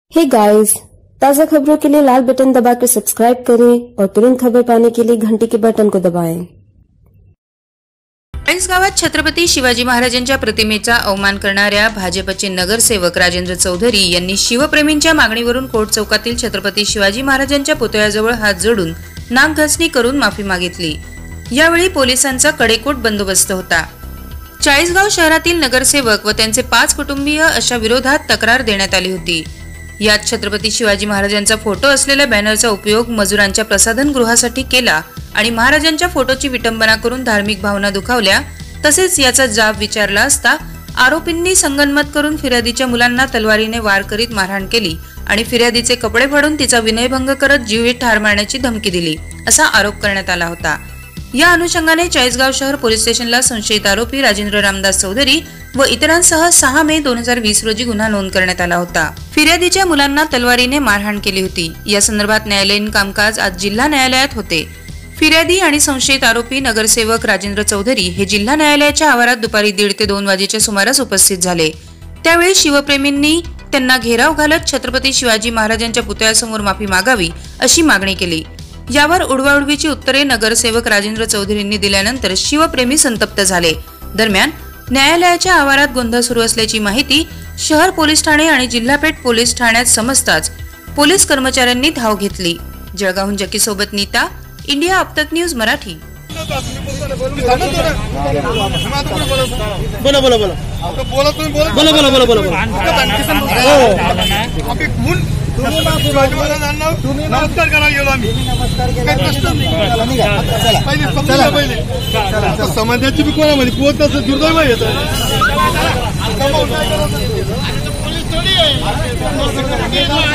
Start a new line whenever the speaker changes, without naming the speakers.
Hey guys, ताज़ा खबरों के लिए लाल बटन दबाकर सब्सक्राइब करें और तुरंत खबर पाने के लिए घंटी के बटन को दबाएं।
गावात छत्रपती शिवाजी महाराजांच्या प्रतिमेचा अवमान करणाऱ्या भाजपचे नगरसेवक राजेंद्र चौधरी यांनी शिवप्रेमींच्या मागणीवरून कोर्ट चौकातील छत्रपती शिवाजी महाराजांच्या पुतळ्याजवळ हात जोडून नाकघासणी करून माफी मागितली। यावेळी पोलिसांचा कडेकोट बंदोबस्त होता। चाळीसगाव शहरातील नगरसेवक व त्यांचे 5 कुटुंबीय अशा विरोधात तक्रार देण्यात आली होती। यात छत्रपती शिवाजी महाराजांचा फोटो असलेल्या बॅनरचा उपयोग मजुरांच्या प्रसाधन गृहासाठी केला आणि महाराजांच्या फोटोची विटंबना करून धार्मिक भावना दुखावल्या। तसेच याचा जाब विचारला असता आरोपींनी संगनमत करून फिर्यादीच्या मुलांना तलवारीने वार करीत मारहाण केली आणि फिर्यादीचे कपडे फाडून तिचा विनयभंग करत जीवित ठार मारण्याची धमकी दिली असा आरोप करण्यात आला होता। या अनुषंगाने चाळीसगाव शहर पोलीस स्टेशनला संशयित आरोपी राजेंद्र रामदास चौधरी व इतरांसह 6 मे 2020 रोजी गुन्हा नोंद करण्यात आला होता। फिर्यादीच्या मुलांना तलवारीने मारहाण केली होती। या संदर्भात न्यायालयीन कामकाज आज जिल्हा न्यायालयात होते। फिर्यादी आणि संशयित आरोपी नगरसेवक राजेंद्र चौधरी हे जिल्हा न्यायालयाच्या आवारात दुपारी 1:30 ते 2 वाजेच्या सुमारास उपस्थित झाले। त्यावेळी शिवप्रेमींनी त्यांना घेराव घालत छत्रपती शिवाजी महाराजांच्या पुतळ्यासमोर माफी मागावी अशी मागणी केली। यावर उडवाउडवीची उत्तरे नगरसेवक राजेंद्र चौधरींनी दिल्यानंतर शिवप्रेमी संतप्त झाले। दरम्यान न्यायालयाच्या आवारात गोंधळ सुरू असल्याची माहिती शहर पोलीस ठाणे आणि जिल्हापेठ पोलीस ठाण्यात समजताच पोलीस कर्मचाऱ्यांनी धाव घेतली। जळगावहून जकी सोबत नीता, इंडिया अब तक न्यूज मराठी।
नमस्कार करायला गेलो आम्ही, काही प्रश्न नाही। समाजाची बी कोणामध्ये पोहोच असं दुर्दैव आहे।